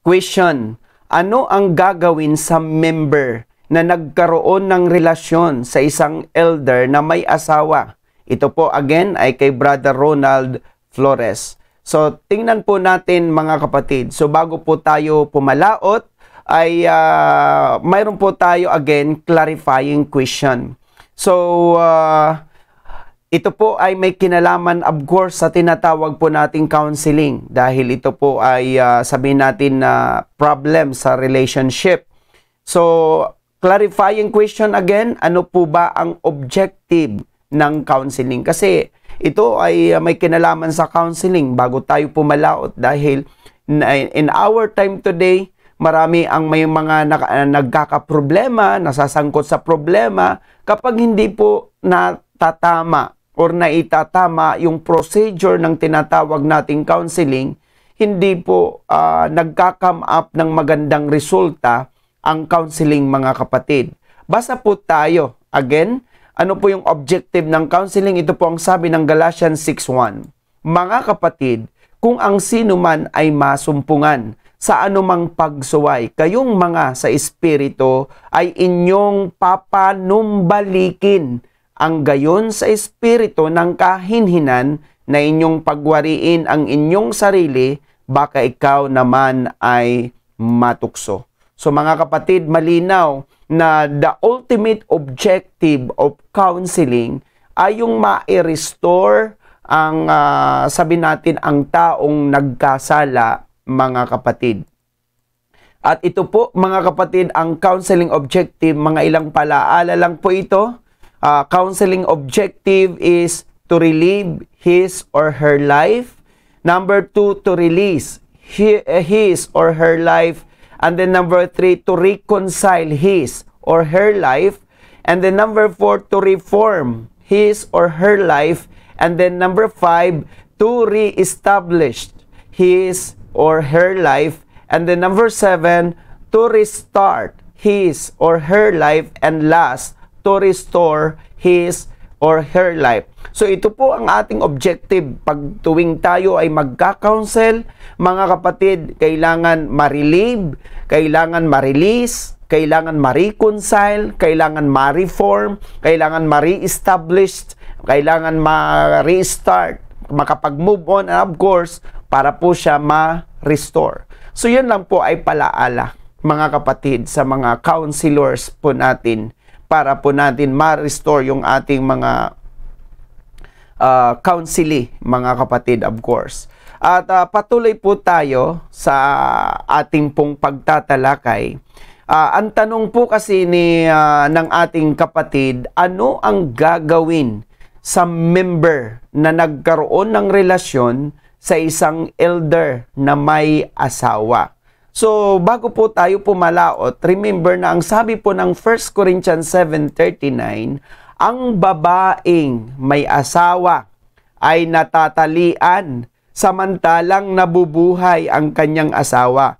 Question: ano ang gagawin sa member na nagkaroon ng relasyon sa isang elder na may asawa? Ito po again ay kay Brother Ronald Flores. So tingnan po natin mga kapatid. So bago po tayo pumalaot ay mayroon po tayo again clarifying question. So ito po ay may kinalaman of course sa tinatawag po nating counseling dahil ito po ay sabihin natin na problem sa relationship. So clarifying question again, ano po ba ang objective ng counseling? Kasi ito ay may kinalaman sa counseling bago tayo pumalaot dahil in our time today, marami ang may mga nagkakaproblema, nasasangkot sa problema kapag hindi po natatama or naitatama yung procedure ng tinatawag nating counseling, hindi po nagka-come up ng magandang resulta ang counseling mga kapatid. Basa po tayo. Again, ano po yung objective ng counseling? Ito po ang sabi ng Galatians 6:1. Mga kapatid, kung ang sino man ay masumpungan sa anumang pagsuway, kayong mga sa espiritu ay inyong papanumbalikin ang gayon sa espiritu ng kahinhinan na inyong pagwariin ang inyong sarili, baka ikaw naman ay matukso. So mga kapatid, malinaw na the ultimate objective of counseling ay yung ma-restore ang sabi natin ang taong nagkasala mga kapatid. At ito po mga kapatid, ang counseling objective, mga ilang palaala lang po ito. Counseling objective is to relieve his or her life. Number 2, to release his or her life. And then number 3, to reconcile his or her life. And then number 4, to reform his or her life. And then number 5, to re-establish his or her life. And then number 7, to restart his or her life. And last, to restore his or her life. So ito po ang ating objective pag tuwing tayo ay magka-counsel, mga kapatid, kailangan ma-relieve, kailangan ma-release, kailangan ma-reconcile, kailangan ma-reform, kailangan ma-re-establish, kailangan ma-restart, makapag-move on, and of course, para po siya ma-restore. So yun lang po ay palaala, mga kapatid, sa mga counselors po natin, para po natin ma-restore yung ating mga counseling, mga kapatid, of course. At patuloy po tayo sa ating pong pagtatalakay. Ang tanong po kasi ng ating kapatid, ano ang gagawin sa member na nagkaroon ng relasyon sa isang elder na may asawa? So, bago po tayo pumalaot, remember na ang sabi po ng 1 Corinthians 7:39, ang babaeng may asawa ay natatalian samantalang nabubuhay ang kanyang asawa.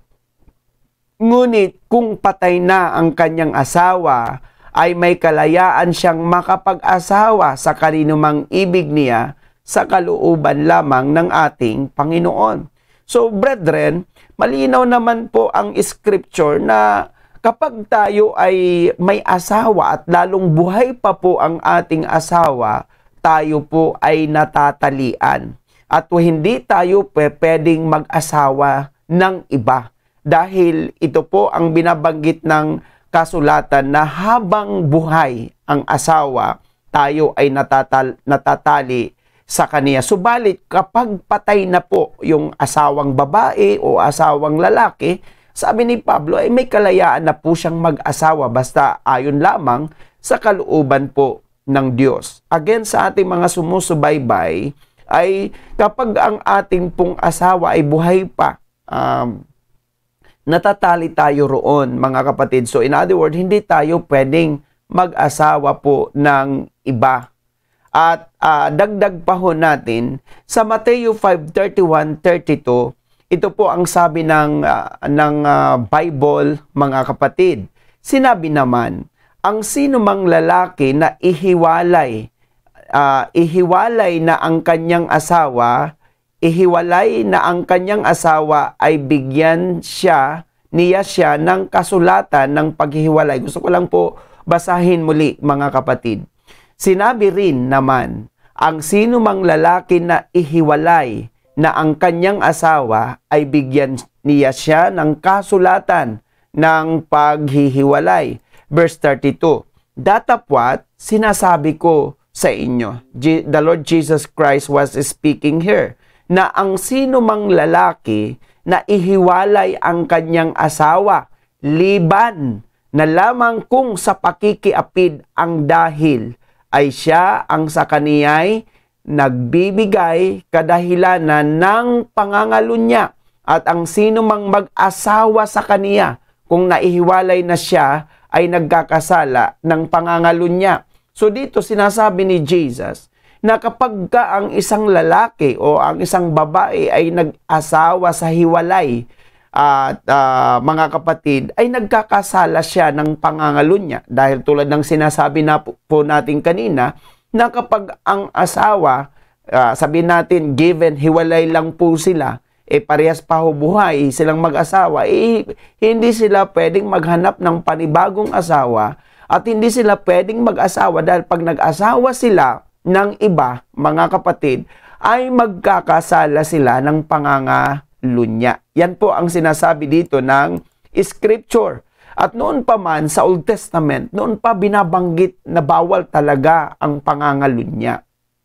Ngunit kung patay na ang kanyang asawa, ay may kalayaan siyang makapag-asawa sa kaninumang ibig niya sa kalooban lamang ng ating Panginoon. So, brethren, malinaw naman po ang scripture na kapag tayo ay may asawa at lalong buhay pa po ang ating asawa, tayo po ay natatalian. At hindi tayo pwedeng mag-asawa ng iba. Dahil ito po ang binabanggit ng kasulatan na habang buhay ang asawa, tayo ay natatali sa kaniya. Subalit kapag patay na po yung asawang babae o asawang lalaki, sabi ni Pablo ay may kalayaan na po siyang mag-asawa basta ayon lamang sa kalooban po ng Diyos. Again, sa ating mga sumusubaybay, ay kapag ang ating pong asawa ay buhay pa, natatali tayo roon, mga kapatid. So in other words, hindi tayo pwedeng mag-asawa po ng iba. At dagdag pa ho natin, sa Mateo 5:31-32, ito po ang sabi ng Bible, mga kapatid. Sinabi naman, ang sino mang lalaki na ihiwalay na ang kanyang asawa, ihiwalay na ang kanyang asawa ay bigyan niya siya ng kasulatan ng paghihiwalay. Gusto ko lang po basahin muli, mga kapatid. Sinabi rin naman, ang sino mang lalaki na ihiwalay na ang kanyang asawa ay bigyan niya siya ng kasulatan ng paghihiwalay. Verse 32, datapwat, sinasabi ko sa inyo, the Lord Jesus Christ was speaking here, na ang sino mang lalaki na ihiwalay ang kanyang asawa, liban na lamang kung sa pakikiapid ang dahil, ay siya ang sa kaniya'y nagbibigay kadahilanan ng pangangalunya. At ang sino mang mag-asawa sa kaniya, kung naihiwalay na siya, ay nagkakasala ng pangangalunya. So dito sinasabi ni Jesus na kapag ang isang lalaki o ang isang babae ay nag-asawa sa hiwalay, at mga kapatid, ay nagkakasala siya ng pangangalunya. Dahil tulad ng sinasabi na po natin kanina, na kapag ang asawa, sabihin natin, given, hiwalay lang po sila, parehas pa buhay silang mag-asawa, hindi sila pwedeng maghanap ng panibagong asawa at hindi sila pwedeng mag-asawa dahil pag nag-asawa sila ng iba, mga kapatid, ay magkakasala sila ng pangangalunya. Yan po ang sinasabi dito ng Scripture. At noon pa man sa Old Testament, noon pa binabanggit na bawal talaga ang pangangalunya.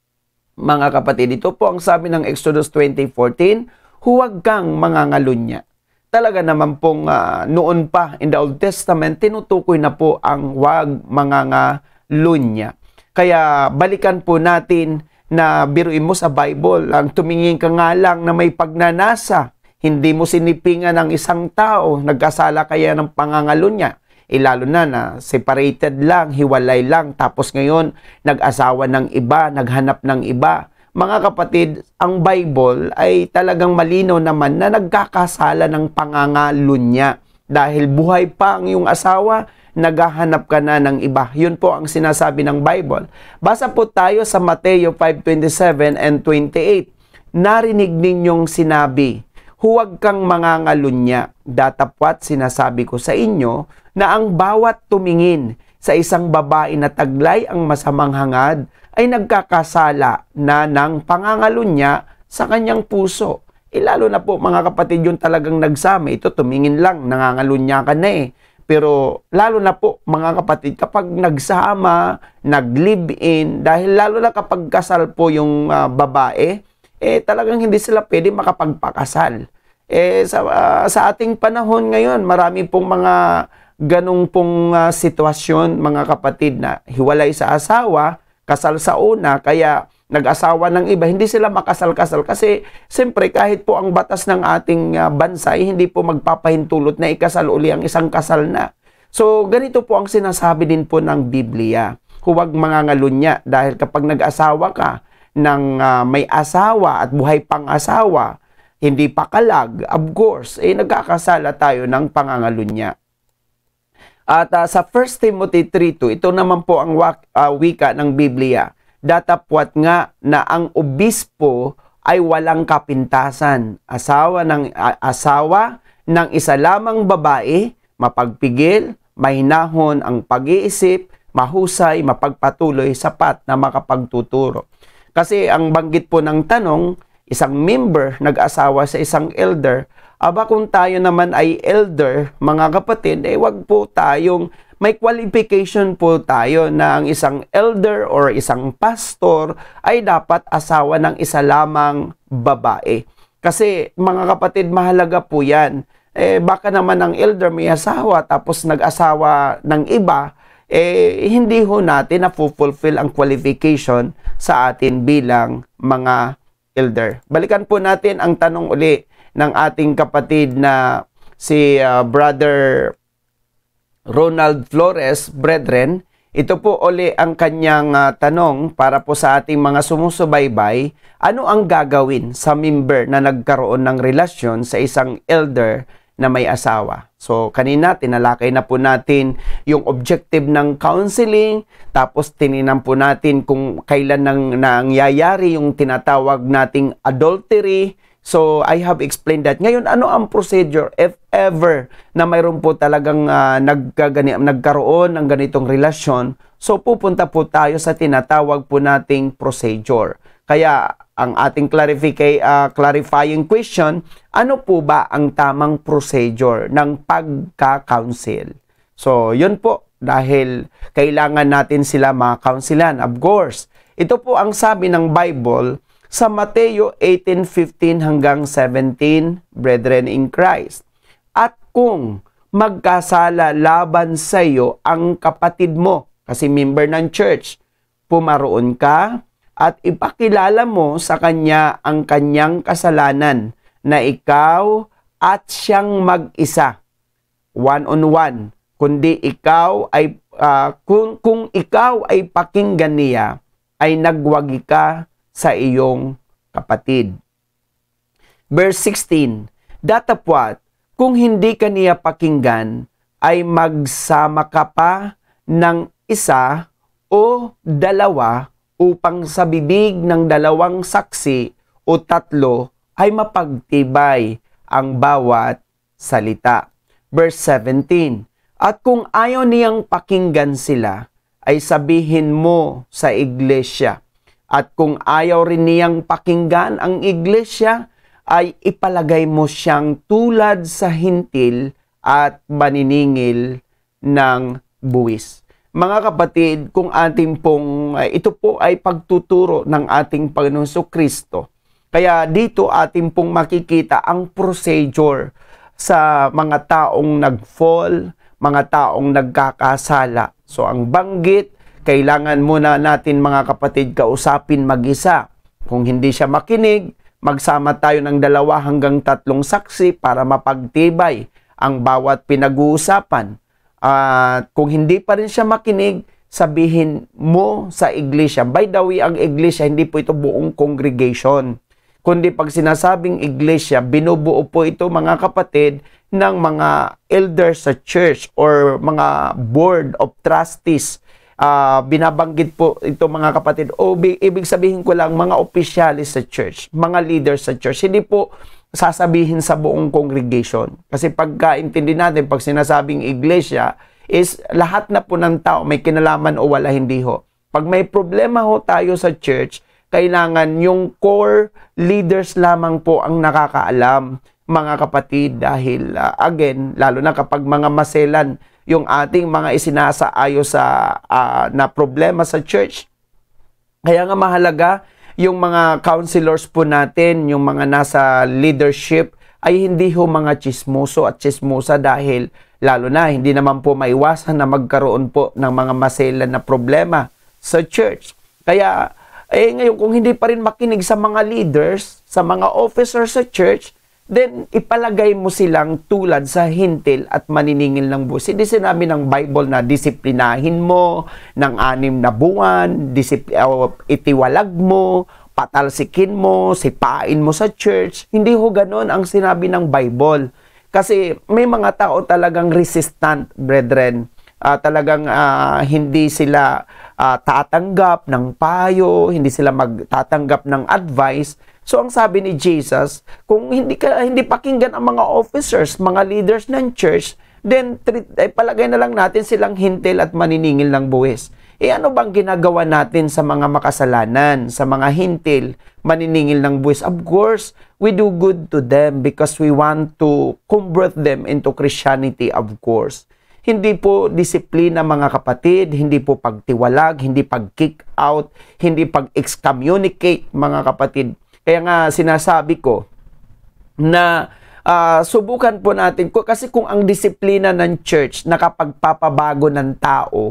Mga kapatid, ito po ang sabi ng Exodus 20:14, huwag kang mangangalunya. Talaga naman pong noon pa in the Old Testament, tinutukoy na po ang huwag mangangalunya. Kaya balikan po natin na biruin mo sa Bible, ang tumingin ka nga lang na may pagnanasa, hindi mo sinipingan ng isang tao, nagkasala kaya ng pangangalunya. Lalo na separated lang, hiwalay lang, tapos ngayon nag-asawa ng iba, naghanap ng iba. Mga kapatid, ang Bible ay talagang malinaw naman na nagkakasala ng pangangalunya. Dahil buhay pa ang iyong asawa, naghahanap ka na ng iba. Yun po ang sinasabi ng Bible. Basa po tayo sa Mateo 5:27 and 28. Narinig ninyong sinabi, huwag kang mangangalunya. Datapwat sinasabi ko sa inyo na ang bawat tumingin sa isang babae na taglay ang masamang hangad ay nagkakasala na ng pangangalunya sa kanyang puso. Lalo na po mga kapatid, yung talagang nagsama, ito tumingin lang, nangangalunya ka na eh. Pero lalo na po mga kapatid, kapag nagsama, nag-live-in, dahil lalo na kapag kasal po yung babae, talagang hindi sila pwede makapagpakasal. Sa ating panahon ngayon, marami pong mga ganong pong sitwasyon, mga kapatid, na hiwalay sa asawa, kasal sa una, kaya nag-asawa ng iba, hindi sila makasal-kasal kasi siyempre kahit po ang batas ng ating bansa ay hindi po magpapahintulot na ikasal uli ang isang kasal na. So ganito po ang sinasabi din po ng Biblia, huwag mangangalunya, dahil kapag nag-asawa ka ng may asawa at buhay pang asawa, hindi pa kalag, of course, nagkakasala tayo ng pangangalunya. At sa 1 Timothy 3:2, ito naman po ang wika ng Biblia. Datapwat nga na ang obispo ay walang kapintasan. Asawa ng isa lamang babae, mapagpigil, mahinahon ang pag-iisip, mahusay, mapagpatuloy, sapat na makapagtuturo. Kasi ang banggit po ng tanong, isang member nag-asawa sa isang elder, aba kung tayo naman ay elder, mga kapatid, wag po tayong, may qualification po tayo na ang isang elder or isang pastor ay dapat asawa ng isa lamang babae. Kasi mga kapatid, mahalaga po yan. Baka naman ang elder may asawa tapos nag-asawa ng iba, hindi ho natin na-fulfill ang qualification sa atin bilang mga elder. Balikan po natin ang tanong uli ng ating kapatid na si Brother Ronald Flores, brethren. Ito po uli ang kanyang tanong para po sa ating mga sumusubaybay. Ano ang gagawin sa member na nagkaroon ng relasyon sa isang elder na may asawa. So, kanina, tinalakay na po natin yung objective ng counseling, tapos tininan po natin kung kailan nangyayari yung tinatawag nating adultery. So, I have explained that. Ngayon, ano ang procedure if ever na mayroon po talagang nagkaroon ng ganitong relasyon? So, pupunta po tayo sa tinatawag po nating procedure. Kaya, ang ating clarifying question, ano po ba ang tamang procedure ng pagka-counsel? So, yun po, dahil kailangan natin sila makakounselan. Of course, ito po ang sabi ng Bible sa Mateo 18:15 hanggang 17, Brethren in Christ. At kung magkasala laban sa iyo ang kapatid mo, kasi member ng church, pumaroon ka at ipakilala mo sa kanya ang kanyang kasalanan na ikaw at siyang mag-isa, one-on-one, kundi ikaw ay kung ikaw ay pakinggan niya, ay nagwagi ka sa iyong kapatid. Verse 16, datapwat, kung hindi ka niya pakinggan, ay magsama ka pa ng isa o dalawa upang sa bibig ng dalawang saksi o tatlo ay mapagtibay ang bawat salita. Verse 17, at kung ayaw niyang pakinggan sila, ay sabihin mo sa iglesia. At kung ayaw rin niyang pakinggan ang iglesia, ay ipalagay mo siyang tulad sa hintil at maniningil ng buwis. Mga kapatid, kung ating pong, ito po ay pagtuturo ng ating Panginoong Kristo. Kaya dito ating pong makikita ang procedure sa mga taong nag-fall, mga taong nagkakasala. So ang banggit, kailangan muna natin mga kapatid kausapin mag-isa. Kung hindi siya makinig, magsama tayo ng 2 hanggang 3 saksi para mapagtibay ang bawat pinag-uusapan. At kung hindi pa rin siya makinig, sabihin mo sa iglesia. By the way, ang iglesia, hindi po ito buong congregation. Kundi pag sinasabing iglesia, binubuo po ito mga kapatid ng mga elders sa church or mga board of trustees. Binabanggit po ito mga kapatid. Ibig sabihin ko lang mga opisyalis sa church, mga leaders sa church. Hindi po sasabihin sa buong congregation. Kasi pagkaintindi natin, pag sinasabing iglesia, is lahat na po ng tao, may kinalaman o wala, hindi ho. Pag may problema ho tayo sa church, kailangan yung core leaders lamang po ang nakakaalam, mga kapatid, dahil again, lalo na kapag mga maselan yung ating mga isinasaayo sa na problema sa church. Kaya nga mahalaga yung mga counselors po natin, yung mga nasa leadership, ay hindi ho mga chismoso at chismosa dahil lalo na hindi naman po maiwasan na magkaroon po ng mga maselan na problema sa church. Kaya ngayon kung hindi pa rin makinig sa mga leaders, sa mga officers sa church, then ipalagay mo silang tulad sa hintil at maniningil ng buwis. Hindi sinabi ng Bible na disiplinahin mo ng 6 na buwan, itiwalag mo, patalsikin mo, sipain mo sa church. Hindi ho ganon ang sinabi ng Bible. Kasi may mga tao talagang resistant, brethren. Talagang hindi sila tatanggap ng payo, hindi sila magtatanggap ng advice. So ang sabi ni Jesus, kung hindi pakinggan ang mga officers, mga leaders ng church, then palagay na lang natin silang hintil at maniningil ng buwis. Ano bang ginagawa natin sa mga makasalanan, sa mga hintil, maniningil ng buwis? Of course, we do good to them because we want to convert them into Christianity, of course. Hindi po disiplina mga kapatid, hindi po pagtiwalag, hindi pag-kick out, hindi pag-excommunicate mga kapatid. Kaya nga sinasabi ko na subukan po natin, kasi kung ang disiplina ng church nakapagpapabago ng tao,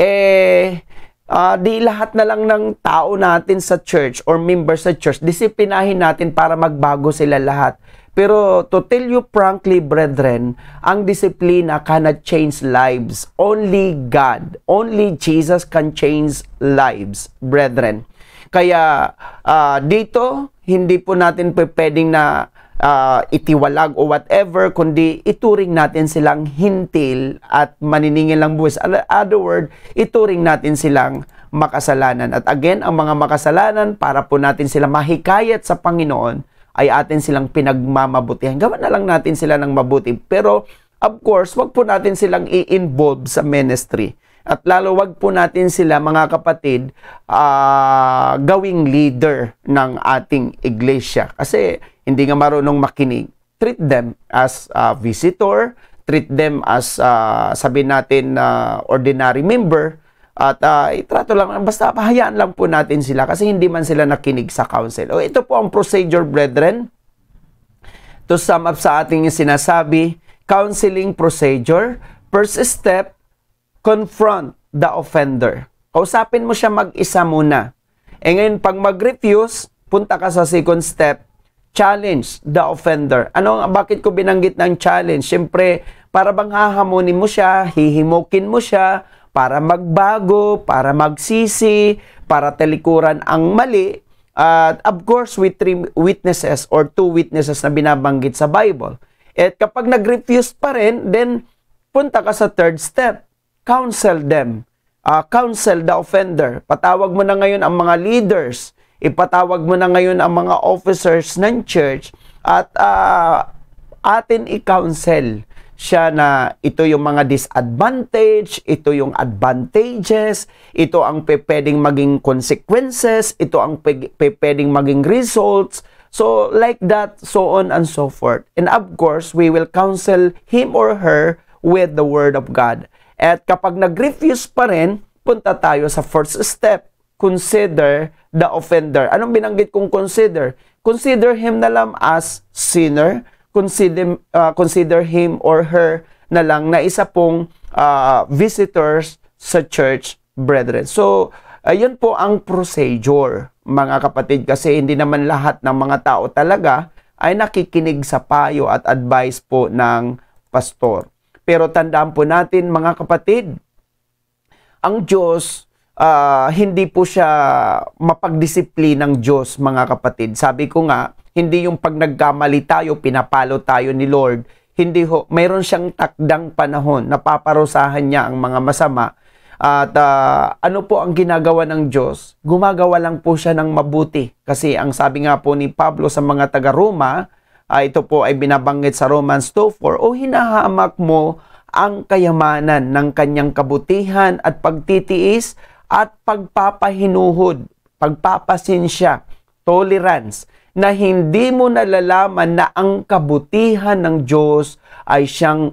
di lahat na lang ng tao natin sa church or members sa church, disiplinahin natin para magbago sila lahat. Pero to tell you frankly, brethren, ang disiplina cannot change lives. Only God, only Jesus can change lives, brethren. Kaya dito, hindi po natin pwedeng na itiwalag o whatever, kundi ituring natin silang hintil at maniningil ng buwis. Other word, ituring natin silang makasalanan. At again, ang mga makasalanan, para po natin sila mahikayat sa Panginoon, ay atin silang pinagmamabutihan. Gawan na lang natin sila ng mabuti. Pero, of course, wag po natin silang i-involve sa ministry. At lalo wag po natin sila, mga kapatid, gawing leader ng ating iglesia. Kasi hindi nga marunong makinig. Treat them as visitor, treat them as, sabihin natin, ordinary member, at itrato lang, basta pahayaan lang po natin sila kasi hindi man sila nakinig sa council. O, ito po ang procedure, brethren. To sum up sa ating sinasabi, counseling procedure, first step, confront the offender. Kausapin mo siya mag-isa muna. E ngayon, pag mag-refuse, punta ka sa second step, challenge the offender. Bakit ko binanggit ng challenge? Siyempre, para bang hahamunin mo siya, hihimukin mo siya, para magbago, para magsisi, para talikuran ang mali. At of course, with 3 witnesses or 2 witnesses na binabanggit sa Bible. At kapag nag-refuse pa rin, then punta ka sa third step. Counsel them. Counsel the offender. Patawag mo na ngayon ang mga leaders. Ipatawag mo na ngayon ang mga officers ng church. At atin i-counsel siya na ito yung mga disadvantage, ito yung advantages, ito ang pwedeng maging consequences, ito ang pwedeng maging results. So, like that, so on and so forth. And of course, we will counsel him or her with the Word of God. At kapag nag-refuse pa rin, punta tayo sa first step. Consider the offender. Anong binanggit kong consider? Consider him na lang as sinner. Consider him or her na lang na isa pong visitors sa church, brethren. So, yun po ang procedure, mga kapatid. Kasi hindi naman lahat ng mga tao talaga ay nakikinig sa payo at advice po ng pastor. Pero tandaan po natin, mga kapatid, ang Diyos, hindi po siya mapagdisiplin ng Diyos, mga kapatid. Sabi ko nga, hindi yung pag nagkamali tayo, pinapalo tayo ni Lord. Hindi ho, mayroon siyang takdang panahon, napaparusahan niya ang mga masama. At ano po ang ginagawa ng Diyos? Gumagawa lang po siya ng mabuti. Kasi ang sabi nga po ni Pablo sa mga taga-Roma, ito po ay binabanggit sa Romans 2:4, o hinahamak mo ang kayamanan ng kanyang kabutihan at pagtitiis at pagpapahinuhod, pagpapasinsya, tolerance, na hindi mo nalalaman na ang kabutihan ng Diyos ay siyang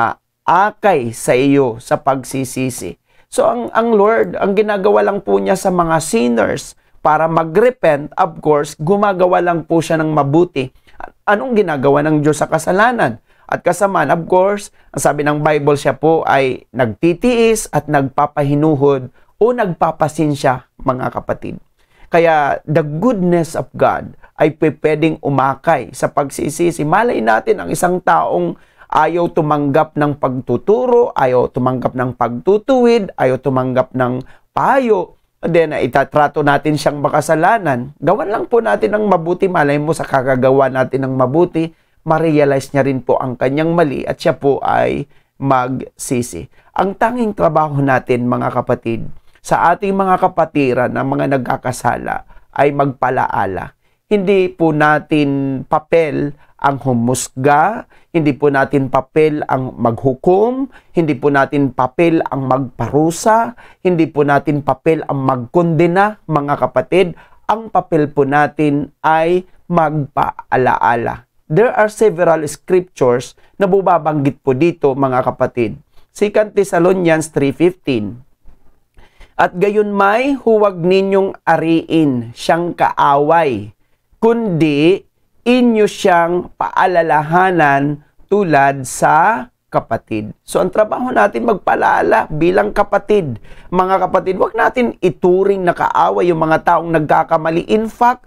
umaakay sa iyo sa pagsisisi. So ang Lord, ang ginagawa lang po niya sa mga sinners para mag-repent, of course, gumagawa lang po siya ng mabuti. Anong ginagawa ng Diyos sa kasalanan? At kasamaan, of course, ang sabi ng Bible, siya po ay nagtitiis at nagpapahinuhod o nagpapasinsya, mga kapatid. Kaya the goodness of God ay pwedeng umakay sa pagsisisi. Malay natin ang isang taong ayaw tumanggap ng pagtuturo, ayaw tumanggap ng pagtutuwid, ayaw tumanggap ng payo. Then, itatrato natin siyang makasalanan. Gawan lang po natin ng mabuti. Malay mo sa kakagawa natin ng mabuti, ma-realize niya rin po ang kanyang mali at siya po ay magsisi. Ang tanging trabaho natin, mga kapatid, sa ating mga kapatiran na mga nagkakasala ay magpalaala. Hindi po natin papel ang humusga, hindi po natin papel ang maghukom, hindi po natin papel ang magparusa, hindi po natin papel ang magkondena, mga kapatid. Ang papel po natin ay magpaalaala. There are several scriptures na bubabanggit po dito, mga kapatid. 2 Thessalonians 3:15. At gayon may huwag ninyong ariin siyang kaaway, kundi inyo siyang paalalahanan tulad sa kapatid. So, ang trabaho natin magpalaala bilang kapatid. Mga kapatid, wag natin ituring na kaaway yung mga taong nagkakamali. In fact,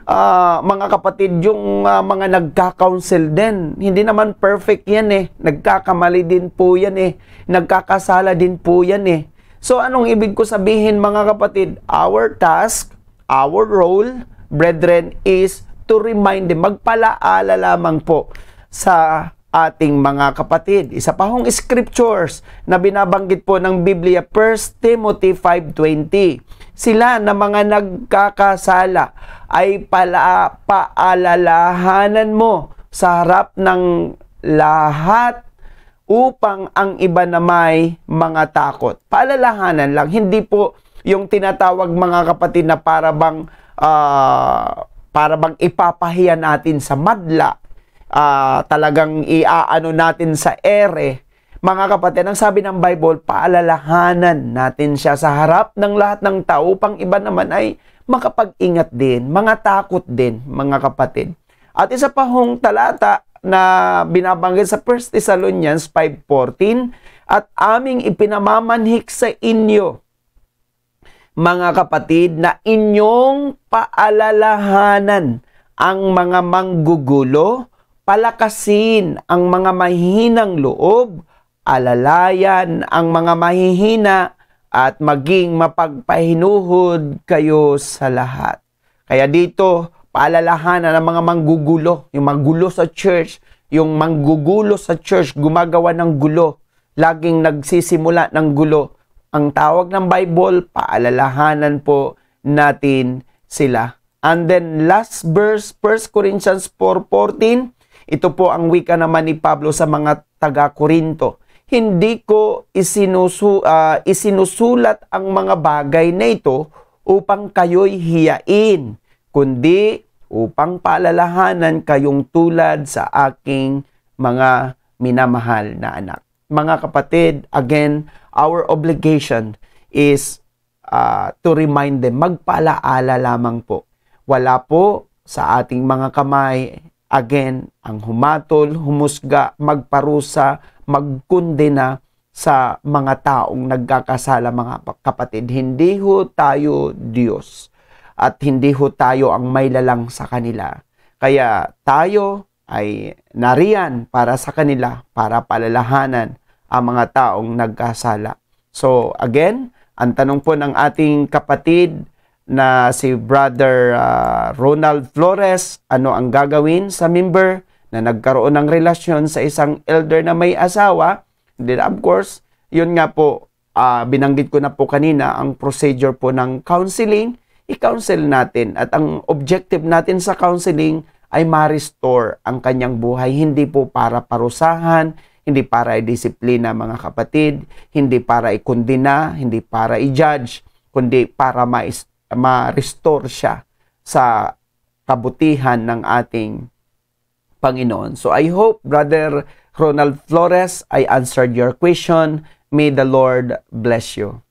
mga kapatid, yung mga nagka-counsel din, hindi naman perfect yan eh. Nagkakamali din po yan eh. Nagkakasala din po yan eh. So, anong ibig ko sabihin, mga kapatid? Our task, our role, brethren, is to remind them, magpalaala lamang po sa ating mga kapatid. Isa pa hong scriptures na binabanggit po ng Biblia, 1 Timothy 5:20. Sila na mga nagkakasala ay paalalahanan mo sa harap ng lahat upang ang iba na may mga takot. Paalalahanan lang, hindi po yung tinatawag mga kapatid na para bang ipapahiya natin sa madla, talagang iaano natin sa ere. Mga kapatid, ang sabi ng Bible, paalalahanan natin siya sa harap ng lahat ng tao upang iba naman ay makapag-ingat din, mga takot din, mga kapatid. At isa pa hong talata na binabanggit sa 1 Thessalonians 5:14, at aming ipinamamanhik sa inyo, mga kapatid, na inyong paalalahanan ang mga manggugulo, palakasin ang mga mahihinang loob, alalayan ang mga mahihina, at maging mapagpahinuhod kayo sa lahat. Kaya dito, paalalahanan ng mga manggugulo, yung manggulo sa church, yung manggugulo sa church, gumagawa ng gulo, laging nagsisimula ng gulo. Ang tawag ng Bible, paalalahanan po natin sila. And then last verse, 1 Corinthians 4:14, ito po ang wika naman ni Pablo sa mga taga-Korinto. Hindi ko isinusulat ang mga bagay na ito upang kayo'y hiyain, kundi upang paalalahanan kayong tulad sa aking mga minamahal na anak. Mga kapatid, again, our obligation is to remind them, magpaalaala lamang po. Wala po sa ating mga kamay, again, ang humatol, humusga, magparusa, magkundena sa mga taong nagkakasala, mga kapatid. Hindi ho tayo Diyos at hindi ho tayo ang may lalang sa kanila. Kaya tayo ay nariyan para sa kanila, para palalahanan ang mga taong nagkasala. So again, ang tanong po ng ating kapatid na si Brother Ronald Flores, ano ang gagawin sa member na nagkaroon ng relasyon sa isang elder na may asawa? Then of course, yun nga po, binanggit ko na po kanina, ang procedure po ng counseling, i-counsel natin. At ang objective natin sa counseling ay ma-restore ang kanyang buhay. Hindi po para parusahan, hindi para i-disiplina mga kapatid, hindi para i-kondena, hindi para i-judge, kundi para ma-restore siya sa kabutihan ng ating Panginoon. So I hope, Brother Ronald Flores, I answered your question. May the Lord bless you.